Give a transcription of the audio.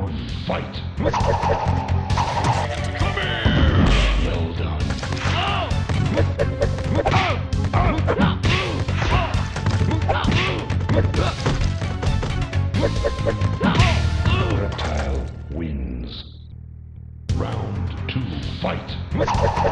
one, fight. Come here! Well done. Reptile wins. Round two, fight.